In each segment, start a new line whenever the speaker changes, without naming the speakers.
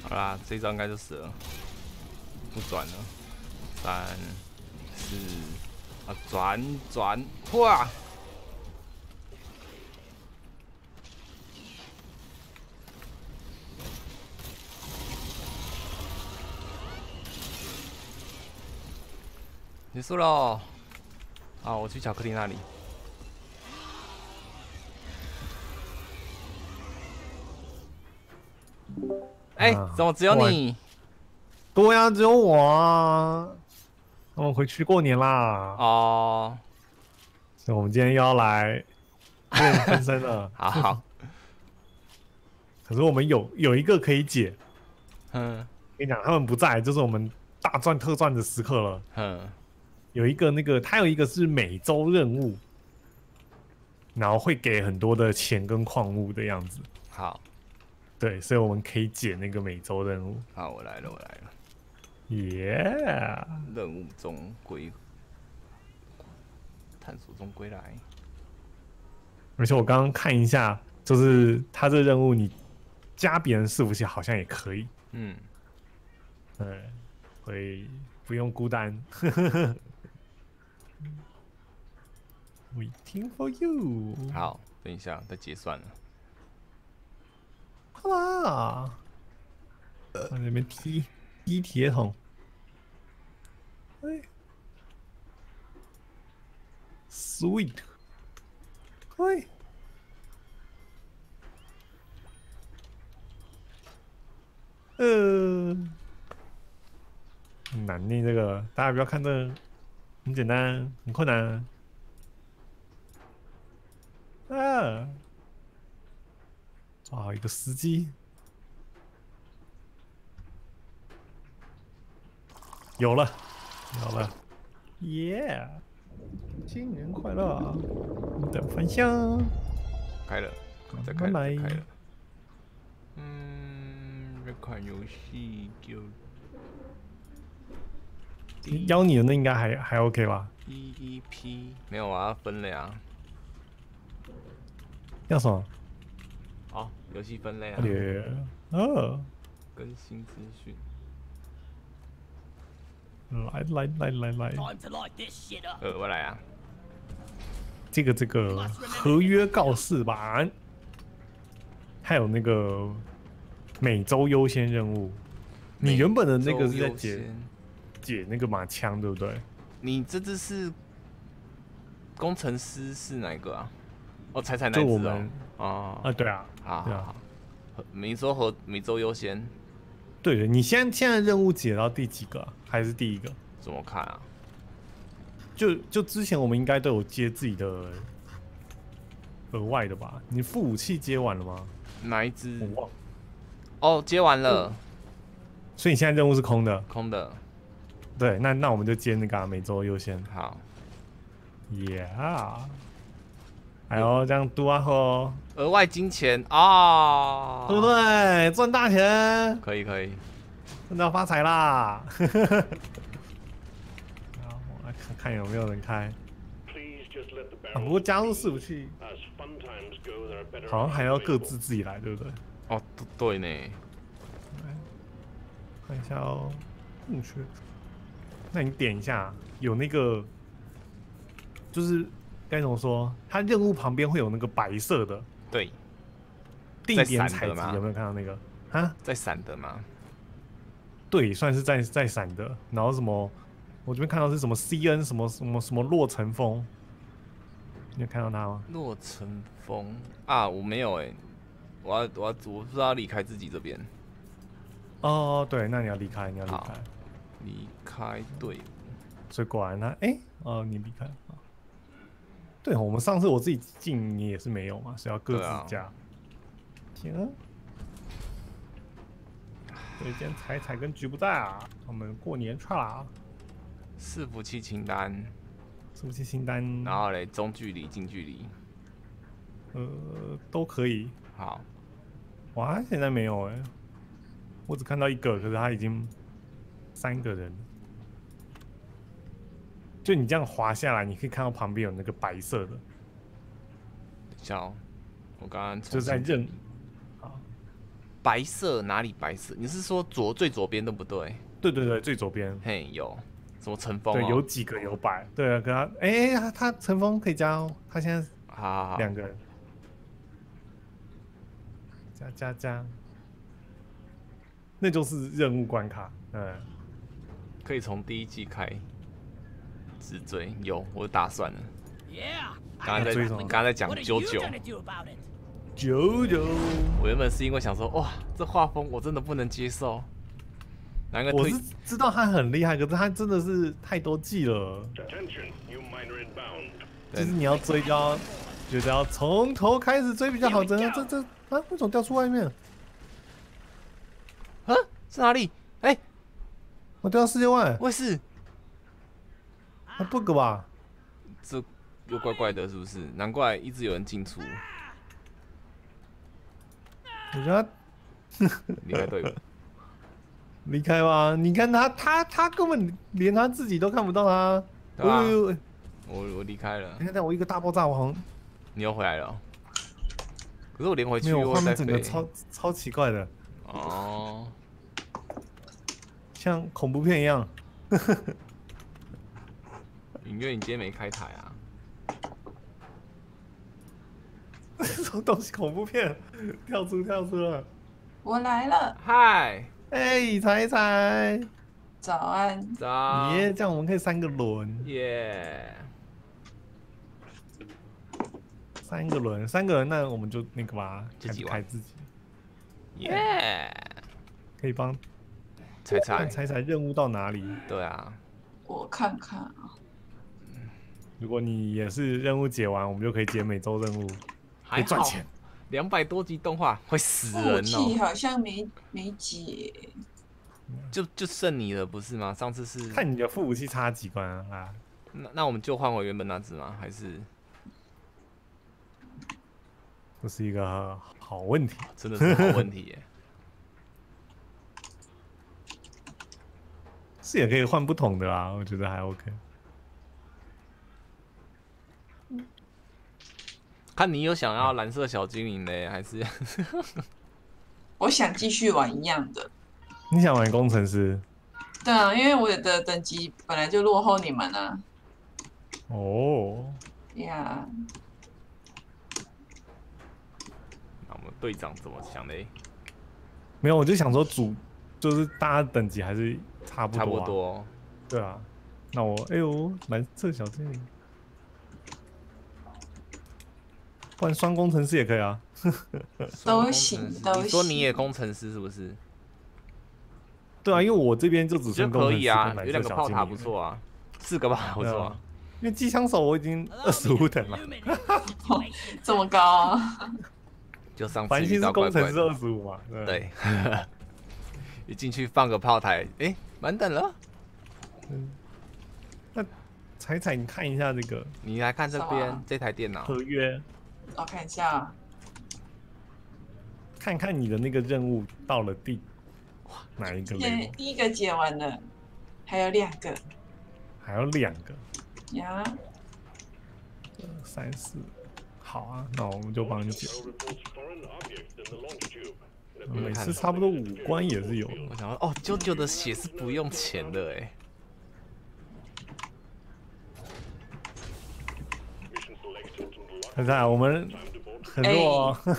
好啦，这一招应该就死了，不转了。3、4，转，哇！结束了。好，我去巧克力那里。哎、怎么只有你？
对呀，只有我啊。我们回去过年啦。
哦，
所以我们今天又要来练分身了。
好，
可是我们有一个可以解。
嗯
跟你讲，他们不在，就是我们大赚特赚的时刻了。
嗯，
有一个他有一个是每周任务，然后会给很多的钱跟矿物的样子。
好，
对，所以我们可以解那个每周任务。
好，我来了。
耶！
任务中探索中归来。
而且我刚刚看一下，就是他这任务你加别人伺服器好像也可以。
嗯，
对，所以不用孤单。Waiting for you。
好，等一下再结算了。
好啦，往那边踢铁桶。哎 ，sweet。哎。很难念这个，大家不要看这个，很简单，很困难。啊，抓好一个司机，有了，耶！新年快乐！你的方向
开了，再开了。这款游戏就
邀你的那应该还 OK 吧
？EEP 没有啊，分类啊。
要什么？
哦，游戏分类啊。更新资讯。
来，
我来啊。
这个合约告示版，还有那个每周优先任务。你原本的那个是在解那个马枪，对不对？
你这只是工程师是哪一个啊？哦，彩那只
我们
哦。
对啊，
好。每周优先。
对，你现在任务解到第几个啊？还是第一个？
怎么看啊？
就之前我们应该都有接自己的额外的吧？你副武器接完了吗？
哪一只？
我忘。
哦，接完了。
所以你现在任务是空的。
空的。
对，那我们就接那个每周优先。
好。
Yeah。还有这样嘟啊吼。
额外金钱啊，
对不对？赚大钱。
可以。
真的要发财啦！我来看有没有人开。不过加入伺服器，好像还要各自己来，对不对？
哦，对呢。
看一下哦，墓穴。那你点一下，有那个，就是该怎么说？它任务旁边会有那个白色的，
对，
定点采集，有没有看到那个？啊，
在闪的吗？
对，算是在闪的。然后什么？我这边看到是什么 CN 什么洛城风，你有看到它吗？
洛城风啊，我没有哎，我不知道离开自己这边。
哦，对，那你要离开，
离开队伍。
所以果然他你离开了。对，我们上次我自己进，你也是没有嘛，是要各自加。行。对，今天彩跟局不在啊，我们过年串啦。
伺服器清单。
然
后嘞，中距离、近距离。
都可以。
好。
哇，现在没有哎，我只看到一个，可是他已经3个人。就你这样滑下来，你可以看到旁边有那个白色的。
等一下哦，我刚刚
就在
白色哪里白色？你是说最左边对不对？
对对对，最左边。
嘿，有什么尘封？
对，有几个有白。对啊，跟他，哎，他尘封可以加哦。他现在
好
2个人，加，那就是任务关卡。
可以从第1季开直追，有我打算了。刚刚在讲99，我原本是因为想说，哇，这画风我真的不能接受。
我是知道他很厉害，可是他真的是太多季了。就是你要追就要觉得要从头开始追比较好。真的，这啊，为什么掉出外面？
啊，是哪里？哎，
我掉到世界外。
我也是。
还 bug 吧？
这又怪怪的，是不是？难怪一直有人进出。
我觉得
离开队伍。
离开吧，你看他根本连他自己都看不到他。
对啊，我离开了。
你看，我一个大爆炸，我好像
你又回来了。可是我连回去
没有，
又
画面
在飞。
整个超奇怪的。
哦。
像恐怖片一样。
影院，你今天没开台啊？
什么东西？恐怖片？跳出了！
我来了。
嗨。
哎，彩。
早安。
早。
耶，这样我们可以3个轮。
耶。
3个轮，那我们就那个吧，开自己。
耶。
可以帮彩任务到哪里？
对啊。
我看看啊。
如果你也是任务解完，我们就可以解每周任务，可以赚钱。
200多集动画会死人哦。
武器好像没解。
就剩你了，不是吗？上次是
看你的副武器差几关啊？
那我们就换回原本那只吗？还是？
这是一个好问题，
真的是好问题耶。
是也可以换不同的啊，我觉得还 OK。
看你有想要蓝色小精灵呢，还是？
我想继续玩一样的。
你想玩工程师？
对啊，因为我的等级本来就落后你们啊。
哦。
呀。
那我们队长怎么想嘞？
没有，我就想说就是大家等级还是差不
多。
对啊。那哎呦，蓝色小精灵。换双工程师也可以啊。
都行。
你说你也工程师是不是？
对啊，因为我这边就只剩工程师
可以啊，有2个炮塔不错啊，4个吧不错啊。
因为机枪手我已经25等了。
这么高啊？
就上次
繁星是工程师25嘛？
对。一进去放个炮台，哎，满等了。
那彩，你看一下这个。
你来看这边这台电脑。
合约。
我看一下。
看看你的那个任务到了哪一个level？
第1个解完了，还有2个。
还有2个。
呀。
3、4，好啊，那我们就帮你解。每次差不多5关也是有。
我想说，哦，JoJo的血是不用钱的哎。
现在我们很弱哦。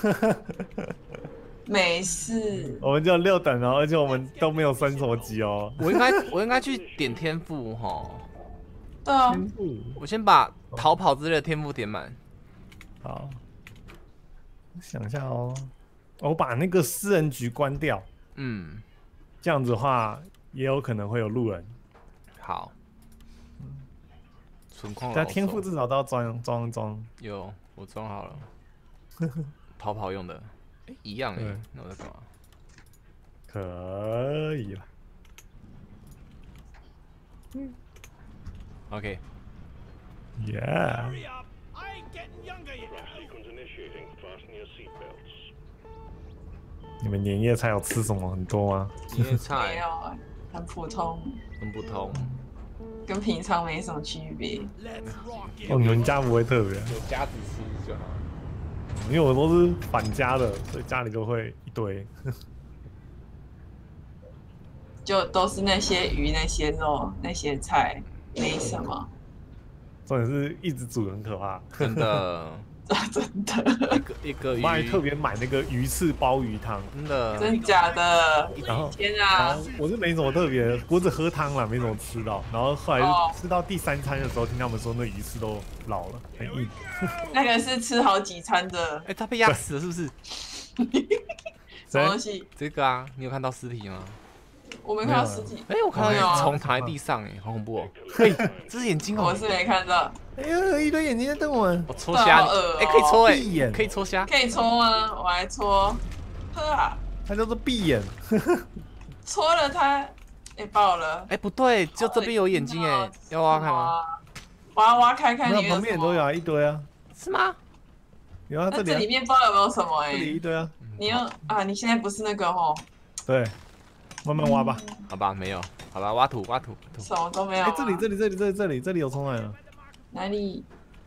没事。
我们就6等哦，而且我们都没有升什么级哦。
我应该去点天赋哈。
对啊。
我先把逃跑之类的天赋点满。
好。我想一下哦，我把那个私人局关掉。这样子的话也有可能会有路人。
好。存矿。
但天赋至少都要装。
有，我装好了。逃跑用的。一样哎，那我在干嘛？
可以了。
OK。
Yeah。你们年夜菜有吃什么很多吗？
年夜菜
没有，很普通。
很普通。
跟平常没什么区别。
哦，你们家不会特别？
有夹子吃就好。
因为我都是返家的，所以家里就会一堆。
就都是那些鱼、那些肉、那些菜，没什么。
重点是一直煮很可怕，
真的，
真的。
一个鱼，
我还特别买那个鱼翅鲍鱼汤，
真的，
真假的？
然后
天啊！
我是没什么特别，我只喝汤啦，没怎么吃到。然后后来吃到第3餐的时候，听他们说那鱼翅都老了，很硬。
那个是吃好几餐的。
他被压死了是不是？
什么东西？
这个啊，你有看到尸体吗？
我没看到尸体。
我看到虫躺在地上，好恐怖哦！这是眼睛哦。
我是没看到。
哎呀，一堆眼睛在瞪我们。
我戳虾，可以戳
闭眼，
可以戳虾，
可以戳吗？我来戳。呵啊！
它叫做闭眼。
戳了它，爆了。
不对，就这边有眼睛要挖开吗？
挖开看。
那旁边也都有啊，一堆啊。
是吗？
有啊，这
里面不知道有没有什么
这里一堆啊。
你现在不是那个吼？
对。慢慢挖吧，
好吧，没有，好吧，挖土，
什么都没有。
这里有冲来了。
哪里？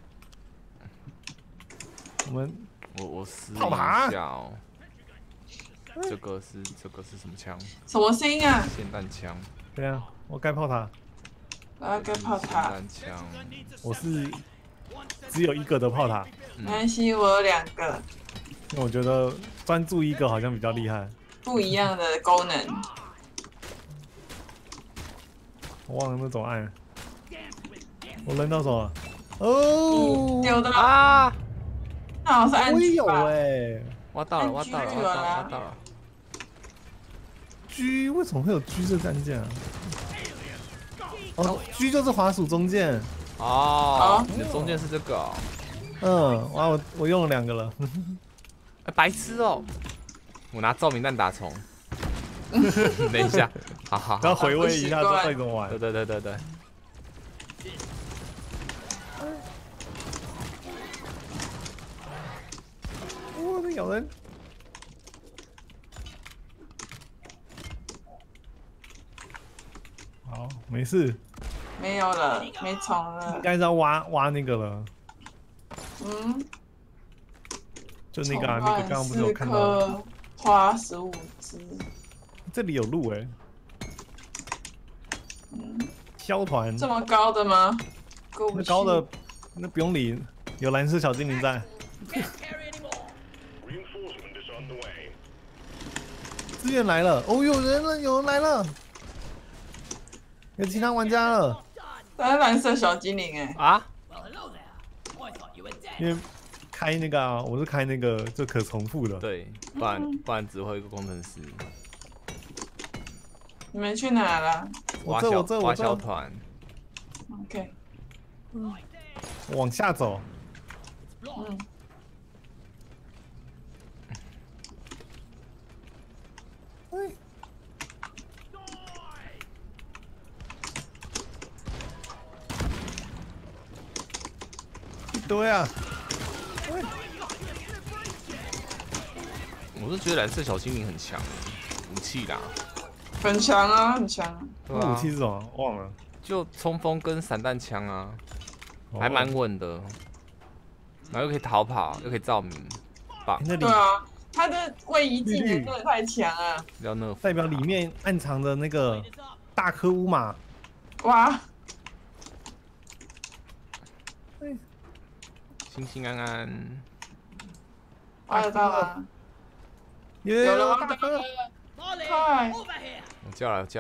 我试一下哦。这个是什么枪？
什么声音啊？
霰弹枪。
对啊，我盖炮塔。
我要盖炮塔。
霰弹枪。
我是只有1个的炮塔。
没关系，我有2个。
因为我觉得专注1个好像比较厉害。
不一样的功能。
我忘了那种按，我扔到手了。哦，
丢的
啊！
那好像是按 G 吧？
我有
挖到了。
G 为什么会有 G 这单键啊？哦 ，G 就是滑鼠中键。
哦，你的中键是这个。
哇，我用了2个了。
白痴哦！我拿照明弹打虫。等一下，好，
要回味一下到底怎么玩。
对。
哇，那咬人！好，没事。
没有了，没虫了。
应该是要挖那个了。就那个那个刚刚不是有看到？
花15只。
这里有路消团
这么高的吗？
那高的那不用理，有蓝色小精灵在。支援来了，哦，有人来了，有其他玩家了。
它是蓝色小精灵
啊！
因为开那个我是开那个就可重复的。
对，不然只会有一个工程师。
你们去哪了？
挖小团。
OK。
往下走。对啊。
我是觉得蓝色小精灵很强，武器啦。
很强啊，很强。
武器是什么？忘了。
就冲锋跟散弹枪啊，还蛮稳的。然后又可以逃跑，又可以照明，棒。
对啊，他的位移技能真的太强了。
代表里面暗藏的那个大颗乌马。
哇！
平平安安。
挖得到了。
有了大哥！
快！
我叫来。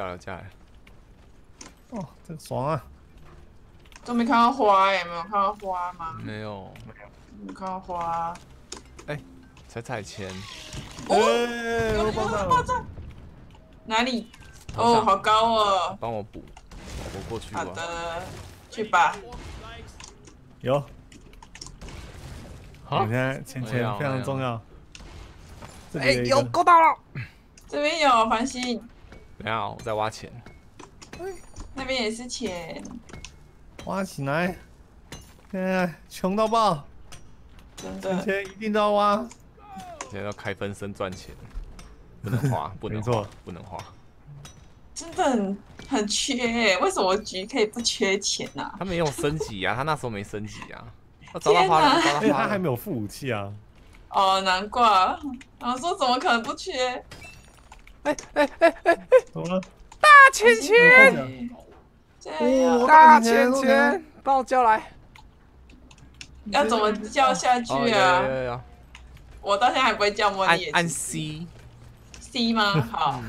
哦，这个爽啊！
都没看到花没有看到花吗？
没有。
没看到花。
踩钱。
我爆炸！
哪里？哦，好高哦！
帮我补，我过去吧。
好的，去吧。
有。好，现在钱非常重要。
有够到了。
这边有繁星。
等下，我在挖钱。
那边也是钱。
挖起来！穷到爆！
真的。
钱一定都要挖。
现在要开分身赚钱，不能花，不能花。
真的很缺为什么局可以不缺钱啊？
他没有升级啊，他那时候没升级啊。我找到花了，
因为他还没有副武器啊。
哦，难怪。然后说怎么可能不缺？
怎么了？
大钱钱，大钱钱，帮我叫来。
要怎么叫下去啊？我到现在还不会叫茉莉。
按 C
吗？好。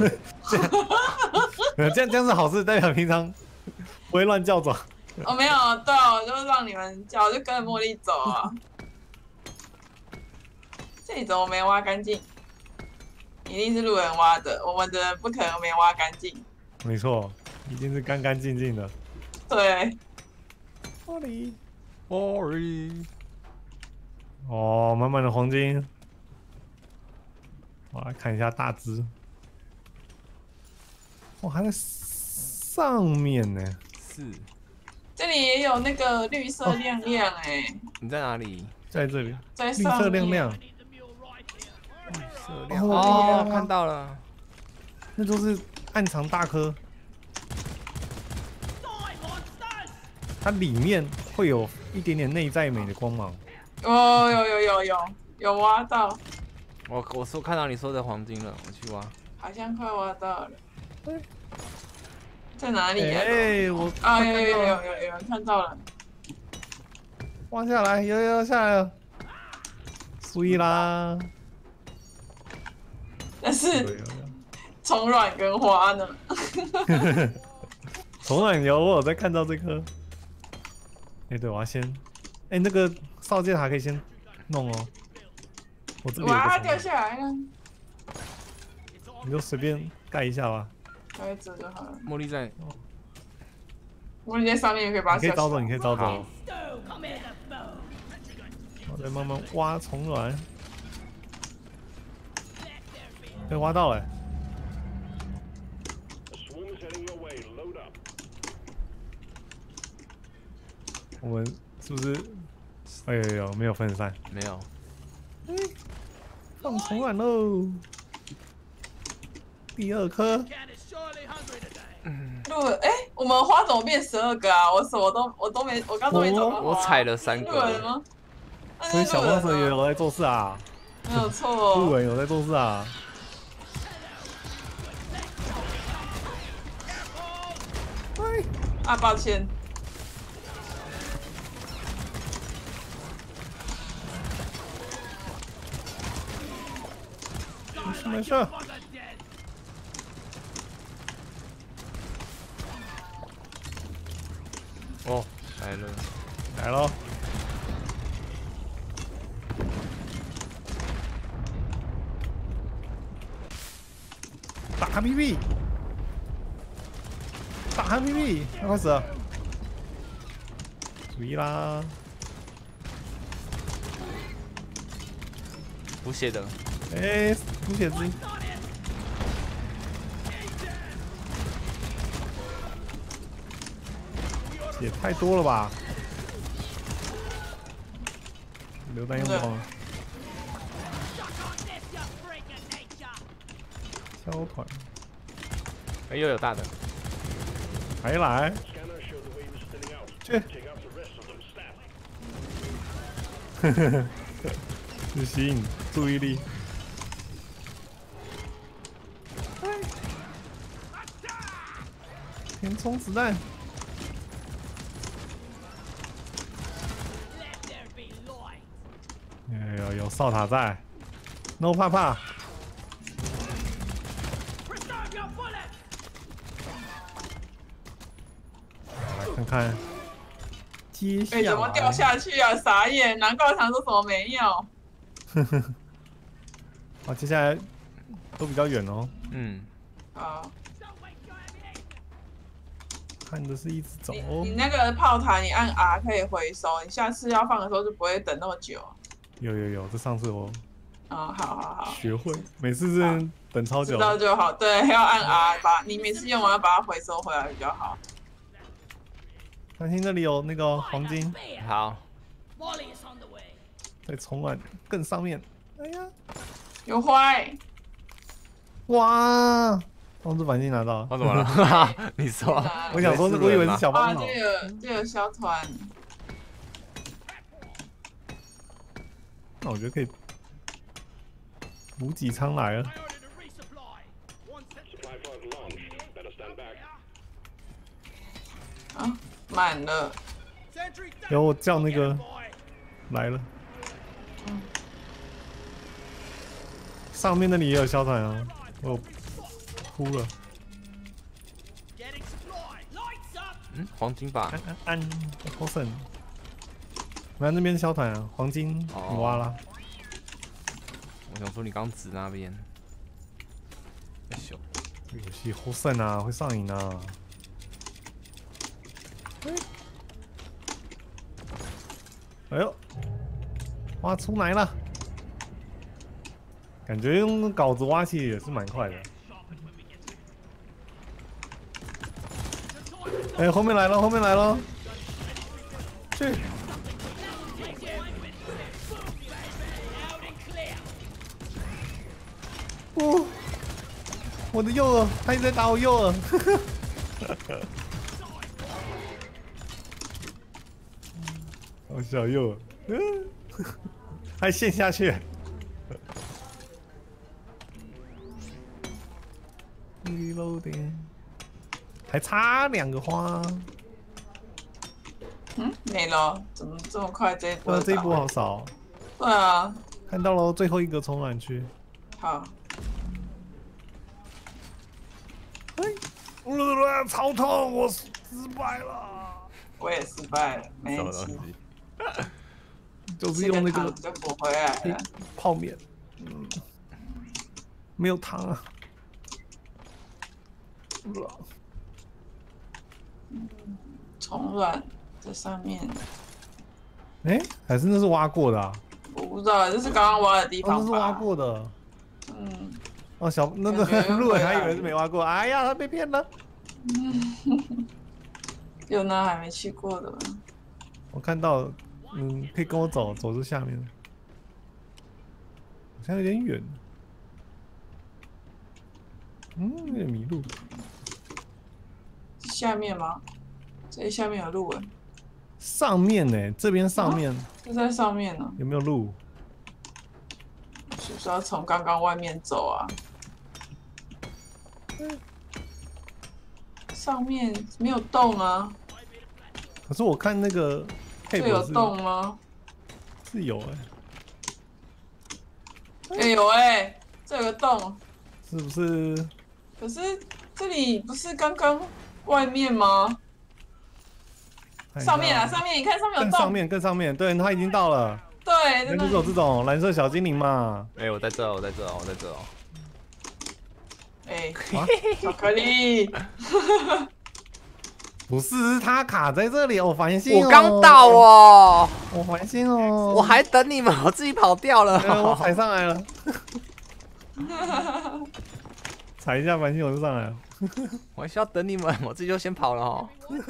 这样是好事，代表平常不会乱叫走。
我没有，对啊，我就让你们叫，我就跟着茉莉走啊。这里怎么没挖干净？一定是路人挖的，我们的人不可能没挖干净。
没错，一定是干干净净的。
对。
哦，满满的黄金。我来看一下大只。哇，还在上面呢。
是。
这里也有那个绿色亮亮哎。
你在哪里？
在这里。
在
绿色亮亮。
绿色亮哦，看到了。
那都是暗藏大颗。它里面会有一点点内在美的光芒。
有挖到。
我说看到你说的黄金了，我去挖。
好像快挖到了。在哪里呀？
我
有人看到了。
挖下来，有下来了。碎啦。
但是虫卵跟花呢？
虫卵有，我有在看到这颗。对，我要先，那个扫界塔可以先弄哦。我这里有。
哇，掉下来了。
你就随便盖一下吧。
盖一折就好了。
茉莉在。
茉莉在上面，也可以把它。
你可以招走，你可以招走。我再慢慢挖虫卵。被挖到了。我们是不是？有没有分散？
没有。
放虫卵喽！第2颗。
我们花怎么变12个啊？我什么都没，我刚都没找到。
我踩了3个。
路人吗？
所以小帮手也有在做事啊。
没有错。
路人有在做事啊。
抱歉。
没事。
哦，
来了。打 PB， 打 PB， 要开始了。注意啦！
补血的。
补血之。也太多了吧！榴弹用光了。小团。
又有大的。
还来。去。是吸引注意力。填充子弹。有哨塔在 ，no 怕怕。来看看，接下来
怎么掉下去啊？傻眼！难怪我想说什么没有。
好，接下来都比较远哦。
好。
看的是一直走。
你那个炮台，你按 R 可以回收，你下次要放的时候就不会等那么久。
有，这上次我。
好。
学会，每次是等超久。
知道就好，对，要按 R 你每次用完要把它回收回来比较好。
担心这里有那个黄金。
好。
在虫卵更上面。哎呀，
有坏。
哇！光之钣金拿到。
我怎么了？你说。
我想说，我以为是小帮手。
这个小团。
那我觉得可以补给舱来了。
啊，满了。
然后我叫那个来了。上面那里也有小团啊，我哭了。
嗯，黄金吧。
好省。来那边小团啊，黄金你挖了。
我想说你刚指那边。哎呦，
这游戏好省啊，会上瘾啊。哎呦，挖出来了！感觉用镐子挖起也是蛮快的。哎，后面来了，后面来了！去！哦，我的右耳，他一直在打我右耳。好小右耳，还陷下去。Reloading， 还差2个花。
嗯，没了，怎么这么快？这一波？
这一波好少。
对啊，
看到了，最后一个冲染区。
好。
超痛！我失败了。
我也失败了，没
什么东西？
就是用那个
就补回来了。
泡面，没有糖啊。
虫卵在上面。
哎，还是那是挖过的啊？
我不知道，这是刚刚挖的地方吧？
那是挖过的。
嗯。
哦，那个路人还以为是没挖过，哎呀，他被骗了。
有那还没去过的。
我看到，可以跟我走这下面。好像有点远。有点迷路。
下面吗？这下面有路哎。
上面呢？这边上面。
就在上面呢。
有没有路？
是不是要从刚刚外面走啊？上面没有洞啊。
可是我看那个
这有洞吗？
是有
有这有个洞。
是不是？
可是这里不是刚刚外面吗？上面啊，上面你看上面有洞。
更上面，对，他已经到了。
对，
那就是有这种蓝色小精灵嘛。
哎，我在这哦。
哎，巧克力。
不是，他卡在这里，我烦心。
我刚到哦，
我烦心哦。
我还等你们，我自己跑掉了。
我踩上来了。踩一下烦心我就上来了。
我还需要等你们，我自己就先跑了哦。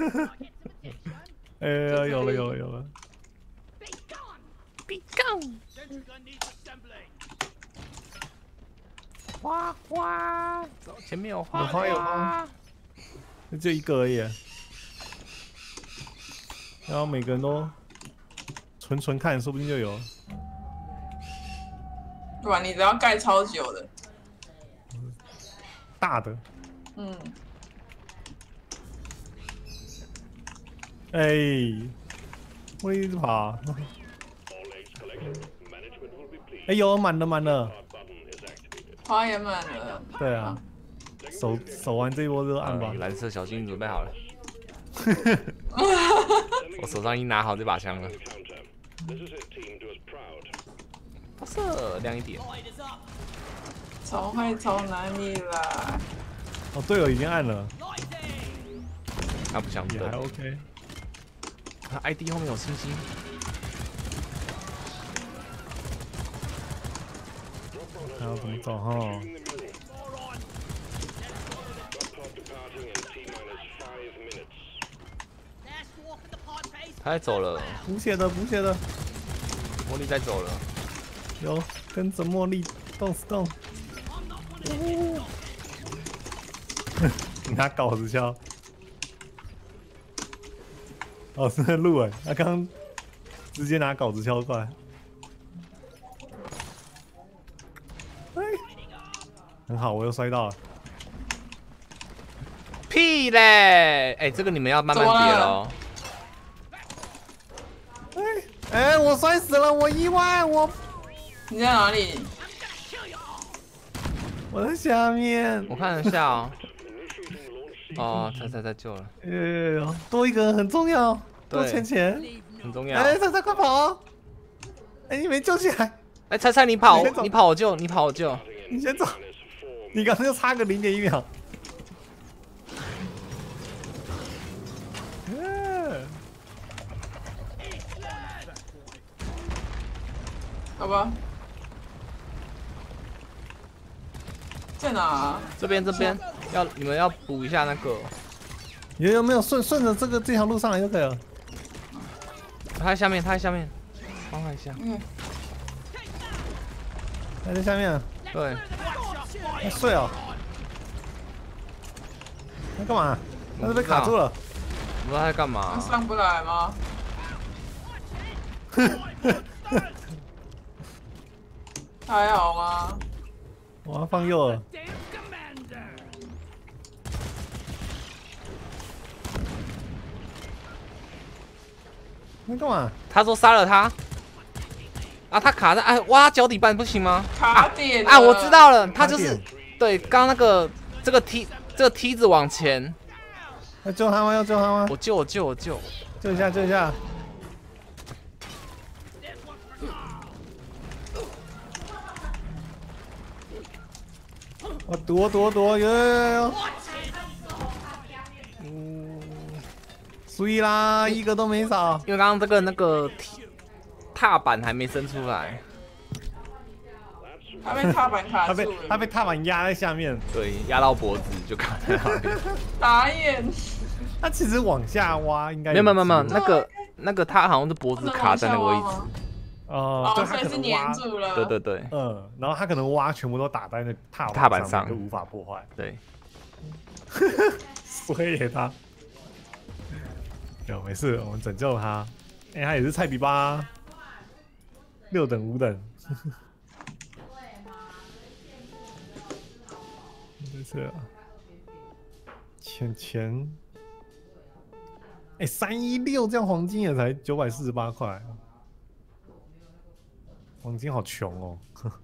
有了。
Be gone。花花，走，前面有花。
有花，就一个而已。然后每个人都纯看，说不定就有。
对吧？你只要盖超久的。
大的。我一直跑。有满了。
花也满了。
对啊，守完这一波就按吧。
蓝色小精灵准备好了。我手上已经拿好这把枪了。发射亮一点。
虫会从哪里来？
队友已经按了。
他不想等。
还 OK。
他 ID 后面有星星。
还要怎么走哈？
他在走了。
补血的。
茉莉在走了。
有跟着茉莉动。拿镐子敲。哦，是那路他刚直接拿镐子敲过来。 很好，我又摔到了。
屁嘞！哎，这个你们要慢慢叠喽。
哎，我摔死了，我意外，
你在哪里？
我在下面。
我看一下哦。哦，他救了。
多一个人很重要，多钱钱
很重要。
哎，菜快跑！哎，你没救起来。
哎，菜你跑我救，你跑我救。
你先走，你刚才就差个0.1秒。
好吧，在哪？
这边，你们要补一下那个。
有没有顺着这条路上来就可以了？
他在下面，帮他一下。
他在下面。
对。
他睡哦。他干嘛？他是被卡住了。
不知道他在干嘛。
他上不来吗？还好吗？
我要放右了。你干嘛？
他说杀了他。啊，他卡在哎，挖脚底板不行吗？
卡点
啊，我知道了，他就是对刚那个这个梯子往前。
要救他吗？要救他吗？
我救。
救一下。我躲，有。碎啦，一个都没少。
因为刚刚这个那个踏板还没伸出来，
他被踏板卡住了。
他被踏板压在下面，
对，压到脖子就卡在那里。
打眼。
他其实往下挖应该
没有，那个他好像是脖子卡在那个位置。
哦，
所以是粘住了。
对。
然后他可能挖全部都打在那
踏板上，
就无法破坏。
对。
所以他没事，我们拯救他。哎，他也是菜比吧，6等5等。没事。钱。哎，316这样黄金也才948块。黄金好穷哦。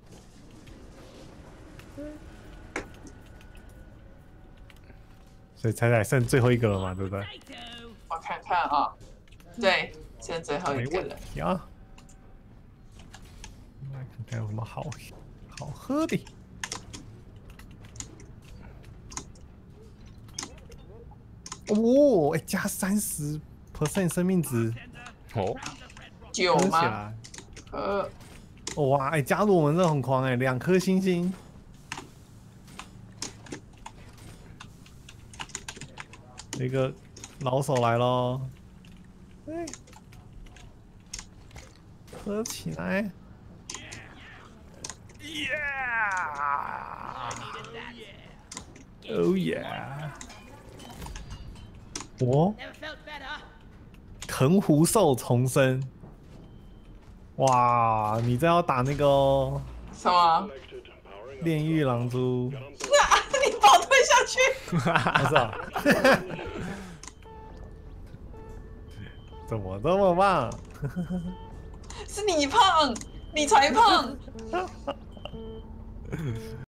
所以才剩最后一个了嘛，对不对？
我看看啊，对，剩最后一个了。
呀，来看看有什么好喝的。哦，哎，加30% 生命值。
哦
9吗？
哇，哎，加入我们这很狂哎，2颗星星。一个老手来咯，哎，喝起来。Oh yeah！ 我藤壶兽重生。哇，你这要打那个哦？
什么？
炼狱狼蛛。
你把我推下去。
不是啊。怎么这么棒？
是你胖，你才胖。